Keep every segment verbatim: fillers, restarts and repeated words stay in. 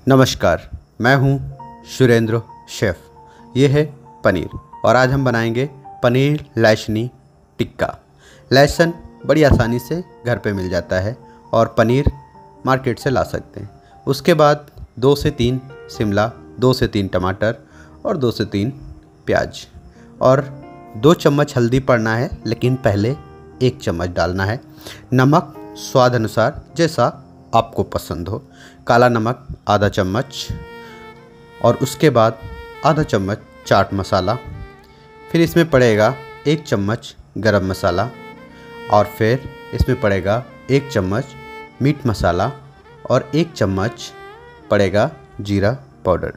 नमस्कार, मैं हूं सुरेंद्र शेफ़। ये है पनीर और आज हम बनाएंगे पनीर लहसुनी टिक्का। लहसुन बड़ी आसानी से घर पे मिल जाता है और पनीर मार्केट से ला सकते हैं। उसके बाद दो से तीन शिमला, दो से तीन टमाटर और दो से तीन प्याज और दो चम्मच हल्दी पड़ना है, लेकिन पहले एक चम्मच डालना है। नमक स्वाद अनुसार जैसा आपको पसंद हो। काला नमक आधा चम्मच और उसके बाद आधा चम्मच चाट मसाला, फिर इसमें पड़ेगा एक चम्मच गरम मसाला और फिर इसमें पड़ेगा एक चम्मच मीट मसाला और एक चम्मच पड़ेगा जीरा पाउडर।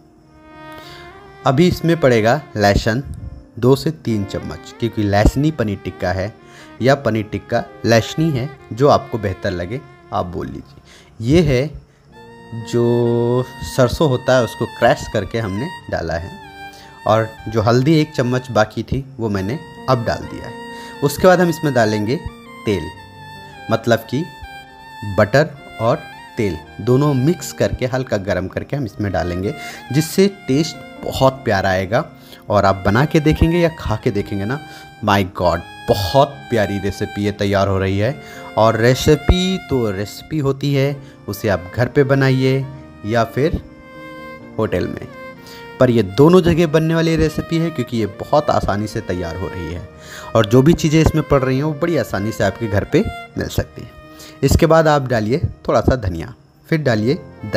अभी इसमें पड़ेगा लहसुन दो से तीन चम्मच, क्योंकि लहसुनी पनीर टिक्का है या पनीर टिक्का लहसुनी है, जो आपको बेहतर लगे आप बोल लीजिए। ये है जो सरसों होता है, उसको क्रैश करके हमने डाला है और जो हल्दी एक चम्मच बाकी थी वो मैंने अब डाल दिया है। उसके बाद हम इसमें डालेंगे तेल, मतलब कि बटर और तेल दोनों मिक्स करके हल्का गरम करके हम इसमें डालेंगे, जिससे टेस्ट बहुत प्यारा आएगा। और आप बना के देखेंगे या खा के देखेंगे ना, माय गॉड, बहुत प्यारी रेसिपी ये तैयार हो रही है। और रेसिपी तो रेसिपी होती है, उसे आप घर पे बनाइए या फिर होटल में, पर ये दोनों जगह बनने वाली रेसिपी है, क्योंकि ये बहुत आसानी से तैयार हो रही है और जो भी चीज़ें इसमें पड़ रही हैं वो बड़ी आसानी से आपके घर पे मिल सकती हैं। इसके बाद आप डालिए थोड़ा सा धनिया, फिर डालिए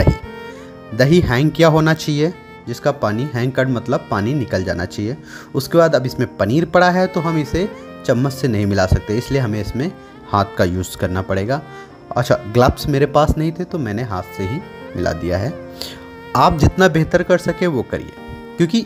दही। दही हैंग किया होना चाहिए, जिसका पानी हैंग कर मतलब पानी निकल जाना चाहिए। उसके बाद अब इसमें पनीर पड़ा है तो हम इसे चम्मच से नहीं मिला सकते, इसलिए हमें इसमें हाथ का यूज़ करना पड़ेगा। अच्छा, ग्लव्स मेरे पास नहीं थे तो मैंने हाथ से ही मिला दिया है। आप जितना बेहतर कर सके वो करिए, क्योंकि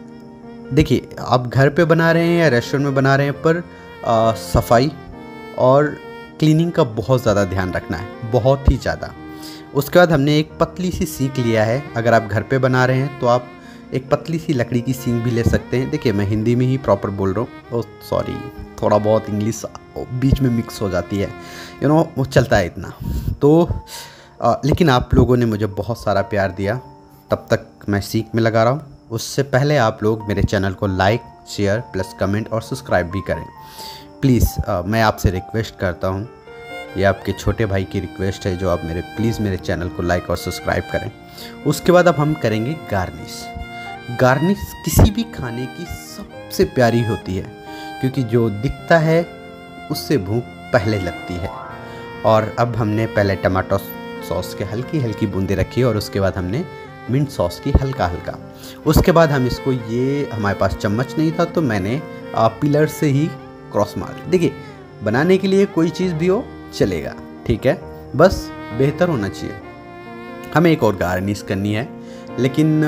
देखिए आप घर पे बना रहे हैं या रेस्टोरेंट में बना रहे हैं, पर आ, सफाई और क्लीनिंग का बहुत ज़्यादा ध्यान रखना है, बहुत ही ज़्यादा। उसके बाद हमने एक पतली सी सीख लिया है। अगर आप घर पे बना रहे हैं तो आप एक पतली सी लकड़ी की सीख भी ले सकते हैं। देखिए मैं हिंदी में ही प्रॉपर बोल रहा हूँ, ओह सॉरी, थोड़ा बहुत इंग्लिश बीच में मिक्स हो जाती है, यू नो, वो चलता है इतना तो आ, लेकिन आप लोगों ने मुझे बहुत सारा प्यार दिया, तब तक मैं सीख में लगा रहा हूँ। उससे पहले आप लोग मेरे चैनल को लाइक, शेयर प्लस कमेंट और सब्सक्राइब भी करें प्लीज़। मैं आपसे रिक्वेस्ट करता हूँ, ये आपके छोटे भाई की रिक्वेस्ट है, जो आप मेरे प्लीज़ मेरे चैनल को लाइक और सब्सक्राइब करें। उसके बाद अब हम करेंगे गार्निश। गार्निश किसी भी खाने की सबसे प्यारी होती है, क्योंकि जो दिखता है उससे भूख पहले लगती है। और अब हमने पहले टमाटो सॉस के हल्की हल्की बूंदे रखी और उसके बाद हमने मिंट सॉस की हल्का हल्का। उसके बाद हम इसको, ये हमारे पास चम्मच नहीं था तो मैंने पिलर से ही क्रॉस मार ली। देखिए बनाने के लिए कोई चीज़ भी हो चलेगा, ठीक है, बस बेहतर होना चाहिए। हमें एक और गार्निश करनी है, लेकिन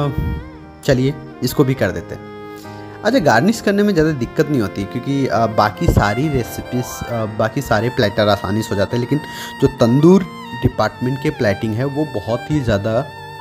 चलिए इसको भी कर देते हैं। अच्छा, गार्निश करने में ज़्यादा दिक्कत नहीं होती, क्योंकि बाकी सारी रेसिपीज़, बाकी सारे प्लेटर आसानी से हो जाते हैं, लेकिन जो तंदूर डिपार्टमेंट के प्लेटिंग है वो बहुत ही ज़्यादा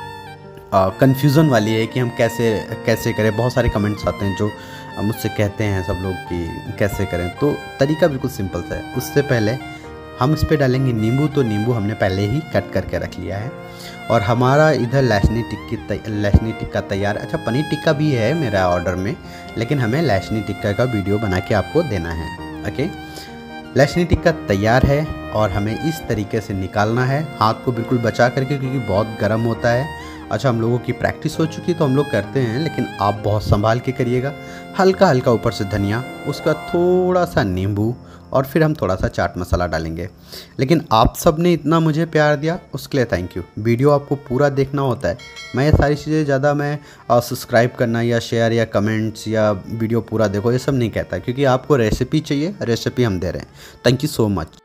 कन्फ्यूज़न वाली है कि हम कैसे कैसे करें। बहुत सारे कमेंट्स आते हैं जो मुझसे कहते हैं सब लोग कि कैसे करें, तो तरीका बिल्कुल सिंपल सा है। उससे पहले हम इस पे डालेंगे नींबू, तो नींबू हमने पहले ही कट करके रख लिया है और हमारा इधर लहसुनी टिक्की लहसुनी टिक्का तैयार। अच्छा, पनीर टिक्का भी है मेरा ऑर्डर में, लेकिन हमें लहसुनी टिक्का का वीडियो बना के आपको देना है। ओके, लहसुनी टिक्का तैयार है और हमें इस तरीके से निकालना है, हाथ को बिल्कुल बचा करके, क्योंकि बहुत गर्म होता है। अच्छा, हम लोगों की प्रैक्टिस हो चुकी तो हम लोग करते हैं, लेकिन आप बहुत संभाल के करिएगा। हल्का हल्का ऊपर से धनिया, उसका थोड़ा सा नींबू और फिर हम थोड़ा सा चाट मसाला डालेंगे। लेकिन आप सब ने इतना मुझे प्यार दिया उसके लिए थैंक यू। वीडियो आपको पूरा देखना होता है, मैं ये सारी चीज़ें ज़्यादा मैं सब्सक्राइब करना या शेयर या कमेंट्स या वीडियो पूरा देखो ये सब नहीं कहता, क्योंकि आपको रेसिपी चाहिए, रेसिपी हम दे रहे हैं। Thank you so much.